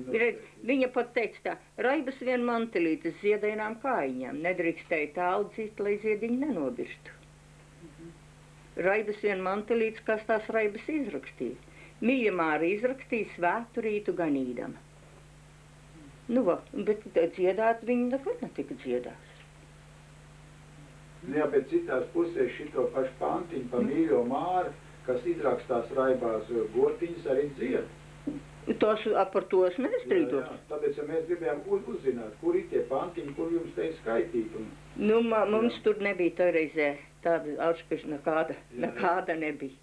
Viņa pat teica tā, raibas vien mantelītes ziedainām kājiņām, nedrīkstēja tālu dzīt, lai ziediņi nenobirstu. Raibas vien mantelītes, kas tās raibas izrakstīja. Mīļamā arī izrakstīja svētu rītu ganīdama. Nu, bet dziedāt viņi nekad netika dziedās. Jā, bet citās pusēs šito pašu pantiņu pa mīļo Māru, kas izrakstās raibās gotiņas, arī dzied. Par to es nestrīdos. Tāpēc, ja mēs gribējām uzzināt, kur ir tie pantiņi, kur jums te skaitīt. Nu, mums tur nebija toreizē tāda auškaša nekāda nebija.